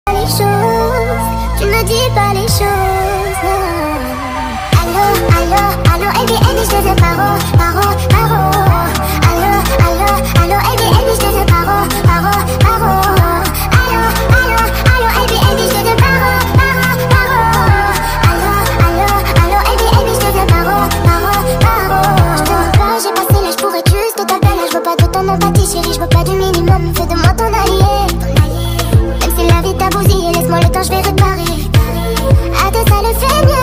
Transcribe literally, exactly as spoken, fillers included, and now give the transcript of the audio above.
Les choses, tu ne dis pas les choses. Allô, allô, allô, Ebi, Ebi, je te veux paro, paro, paro. Allô, allô, allô, Ebi, Ebi, je te veux paro, paro, paro. Allô, allô, allô, Ebi, Ebi, je te veux paro, paro, paro. Allô, allô, allô, Ebi, Ebi, je te veux paro, paro, paro. Je te veux pas, j'ai passé l'âge pour être juste ta belle. Je veux pas de ton empathie, chérie, je veux pas du minimum. Fais de moi ton allié. Si la vie t'a bousillé, laisse-moi le temps, je vais réparer. À deux, ça le fait mieux.